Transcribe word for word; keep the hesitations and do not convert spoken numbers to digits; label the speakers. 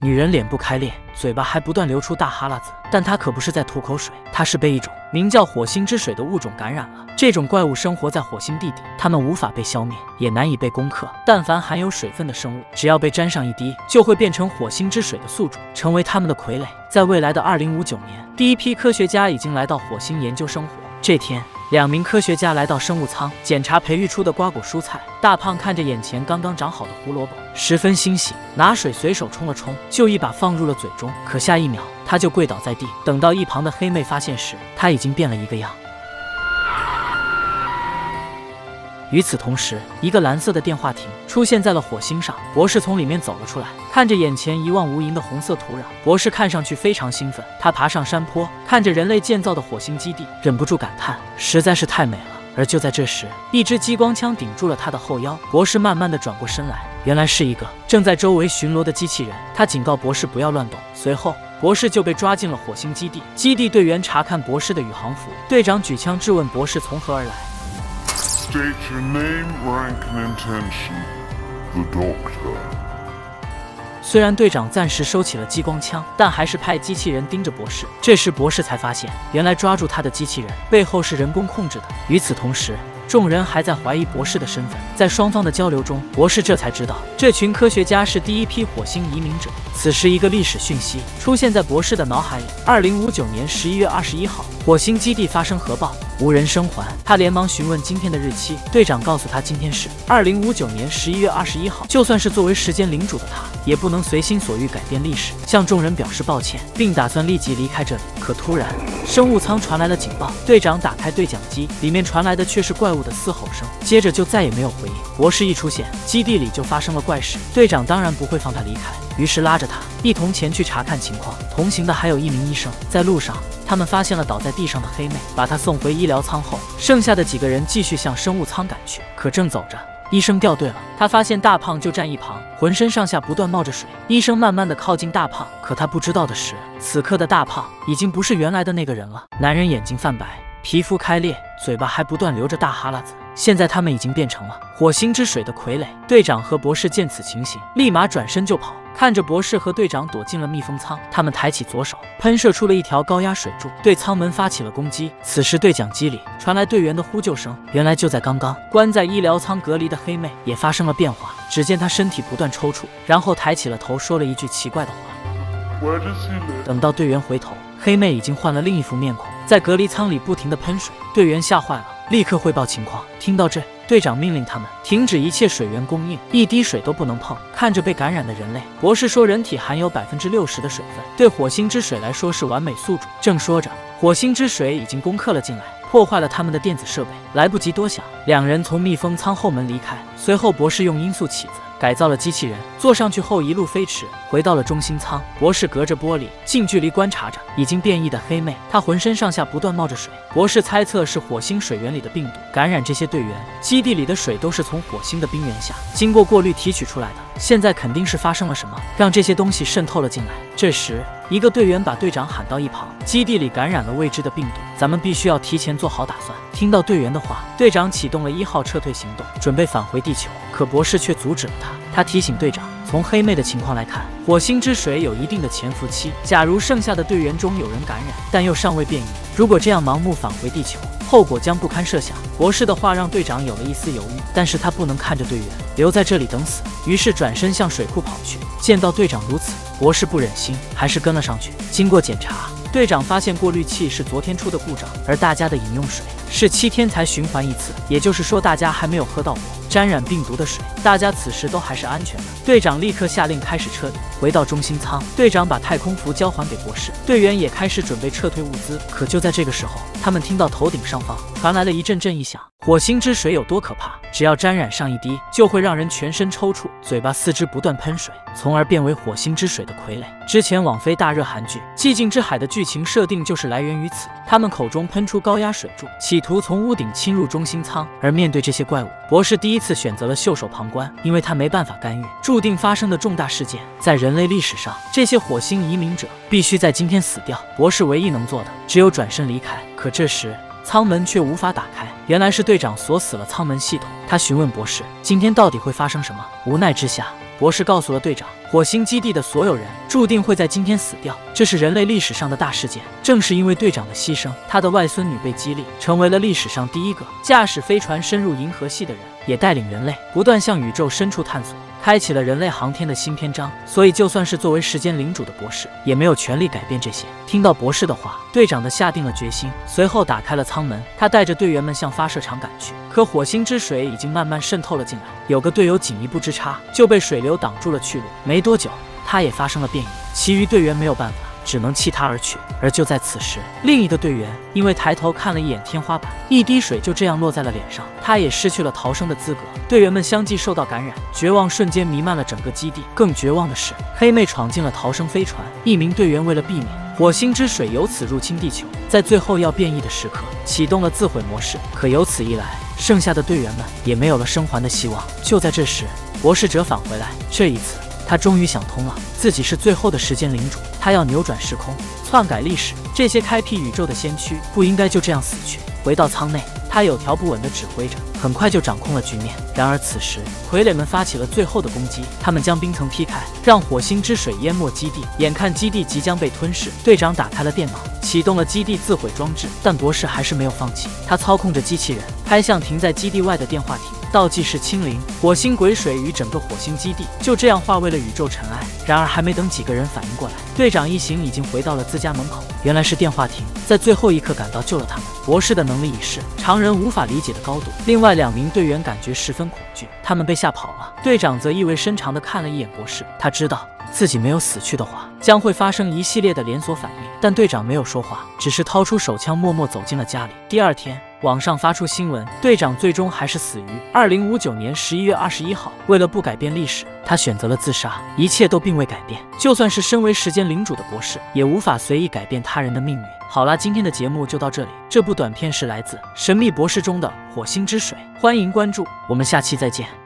Speaker 1: 女人脸部开裂，嘴巴还不断流出大哈喇子，但她可不是在吐口水，她是被一种名叫火星之水的物种感染了。这种怪物生活在火星地底，它们无法被消灭，也难以被攻克。但凡含有水分的生物，只要被沾上一滴，就会变成火星之水的宿主，成为它们的傀儡。在未来的二零五九年，第一批科学家已经来到火星研究生活。这天，两名科学家来到生物舱检查培育出的瓜果蔬菜。大胖看着眼前刚刚长好的胡萝卜，十分欣喜，拿水随手冲了冲，就一把放入了嘴中。可下一秒，他就跪倒在地。等到一旁的黑妹发现时，他已经变了一个样。与此同时，一个蓝色的电话亭出现在了火星上。博士从里面走了出来，看着眼前一望无垠的红色土壤，博士看上去非常兴奋。他爬上山坡，看着人类建造的火星基地，忍不住感叹，实在是太美了。而就在这时，一支激光枪顶住了他的后腰。博士慢慢的转过身来，原来是一个正在周围巡逻的机器人。他警告博士不要乱动。随后，博士就被抓进了火星基地。基地队员查看博士的宇航服，队长举枪质问博士从何而来。
Speaker 2: State your name, rank, and intention. The Doctor.
Speaker 1: 虽然队长暂时收起了激光枪，但还是派机器人盯着博士。这时，博士才发现，原来抓住他的机器人背后是人工控制的。与此同时，众人还在怀疑博士的身份。在双方的交流中，博士这才知道，这群科学家是第一批火星移民者。此时，一个历史讯息出现在博士的脑海里：二零五九年十一月二十一号，火星基地发生核爆，无人生还。他连忙询问今天的日期，队长告诉他，今天是二零五九年十一月二十一号。就算是作为时间领主的他，也不能随心所欲改变历史，向众人表示抱歉，并打算立即离开这里。可突然，生物舱传来了警报，队长打开对讲机，里面传来的却是怪物的嘶吼声，接着就再也没有回应。博士一出现，基地里就发生了怪事，队长当然不会放他离开，于是拉着他一同前去查看情况。同行的还有一名医生。在路上，他们发现了倒在地上的黑妹，把她送回医疗舱后，剩下的几个人继续向生物舱赶去。可正走着，医生掉队了，他发现大胖就站一旁，浑身上下不断冒着水。医生慢慢的靠近大胖，可他不知道的是，此刻的大胖已经不是原来的那个人了。男人眼睛泛白，皮肤开裂，嘴巴还不断流着大哈喇子。现在他们已经变成了火星之水的傀儡。队长和博士见此情形，立马转身就跑。看着博士和队长躲进了密封舱，他们抬起左手，喷射出了一条高压水柱，对舱门发起了攻击。此时对讲机里传来队员的呼救声，原来就在刚刚，关在医疗舱隔离的黑妹也发生了变化。只见她身体不断抽搐，然后抬起了头，说了一句奇怪的话。等到队员回头，黑妹已经换了另一副面孔，在隔离舱里不停地喷水。队员吓坏了，立刻汇报情况。听到这，队长命令他们停止一切水源供应，一滴水都不能碰。看着被感染的人类，博士说人体含有百分之六十的水分，对火星之水来说是完美宿主。正说着，火星之水已经攻克了进来，破坏了他们的电子设备。来不及多想，两人从密封舱后门离开。随后，博士用音速起子改造了机器人，坐上去后一路飞驰，回到了中心舱。博士隔着玻璃近距离观察着已经变异的黑妹，她浑身上下不断冒着水。博士猜测是火星水源里的病毒感染这些队员。基地里的水都是从火星的冰原下经过过滤提取出来的，现在肯定是发生了什么，让这些东西渗透了进来。这时，一个队员把队长喊到一旁，基地里感染了未知的病毒，咱们必须要提前做好打算。听到队员的话，队长启动了一号撤退行动，准备返回地球。可博士却阻止了他。他提醒队长，从黑妹的情况来看，火星之水有一定的潜伏期。假如剩下的队员中有人感染，但又尚未变异，如果这样盲目返回地球，后果将不堪设想。博士的话让队长有了一丝犹豫，但是他不能看着队员留在这里等死，于是转身向水库跑去。见到队长如此，博士不忍心，还是跟了上去。经过检查，队长发现过滤器是昨天出的故障，而大家的饮用水是七天才循环一次，也就是说大家还没有喝到过沾染病毒的水，大家此时都还是安全的。队长立刻下令开始撤离，回到中心舱，队长把太空服交还给博士，队员也开始准备撤退物资。可就在这个时候，他们听到头顶上方传来了一阵阵异响。火星之水有多可怕？只要沾染上一滴，就会让人全身抽搐，嘴巴四肢不断喷水，从而变为火星之水的傀儡。之前网飞大热韩剧《寂静之海》的剧情设定就是来源于此，他们口中喷出高压水柱，企图从屋顶侵入中心舱。而面对这些怪物，博士第一次选择了袖手旁观，因为他没办法干预注定发生的重大事件。在人类历史上，这些火星移民者必须在今天死掉，博士唯一能做的只有转身离开。可这时舱门却无法打开，原来是队长锁死了舱门系统。他询问博士今天到底会发生什么，无奈之下，博士告诉了队长， 火星基地的所有人注定会在今天死掉，这是人类历史上的大事件。正是因为队长的牺牲，他的外孙女被激励，成为了历史上第一个驾驶飞船深入银河系的人，也带领人类不断向宇宙深处探索，开启了人类航天的新篇章。所以就算是作为时间领主的博士，也没有权利改变这些。听到博士的话，队长的下定了决心，随后打开了舱门，他带着队员们向发射场赶去。可火星之水已经慢慢渗透了进来，有个队友仅一步之差就被水流挡住了去路，没多久他也发生了变异，其余队员没有办法，只能弃他而去。而就在此时，另一个队员因为抬头看了一眼天花板，一滴水就这样落在了脸上，他也失去了逃生的资格。队员们相继受到感染，绝望瞬间弥漫了整个基地。更绝望的是，黑妹闯进了逃生飞船，一名队员为了避免火星之水由此入侵地球，在最后要变异的时刻启动了自毁模式。可由此一来，剩下的队员们也没有了生还的希望。就在这时，博士折返回来，这一次他终于想通了，自己是最后的时间领主，他要扭转时空，篡改历史。这些开辟宇宙的先驱不应该就这样死去。回到舱内，他有条不紊地指挥着，很快就掌控了局面。然而此时，傀儡们发起了最后的攻击，他们将冰层劈开，让火星之水淹没基地。眼看基地即将被吞噬，队长打开了电脑，启动了基地自毁装置。但博士还是没有放弃，他操控着机器人拍向停在基地外的电话亭。倒计时清零，火星癸水与整个火星基地就这样化为了宇宙尘埃。然而还没等几个人反应过来，队长一行已经回到了自家门口。原来是电话亭在最后一刻赶到救了他们。博士的能力已是常人无法理解的高度，另外两名队员感觉十分恐惧，他们被吓跑了。队长则意味深长地看了一眼博士，他知道自己没有死去的话，将会发生一系列的连锁反应。但队长没有说话，只是掏出手枪，默默走进了家里。第二天，网上发出新闻，队长最终还是死于二零五九年十一月二十一号。为了不改变历史，他选择了自杀。一切都并未改变，就算是身为时间领主的博士，也无法随意改变他人的命运。好啦，今天的节目就到这里。这部短片是来自《神秘博士》中的火星之水，欢迎关注，我们下期再见。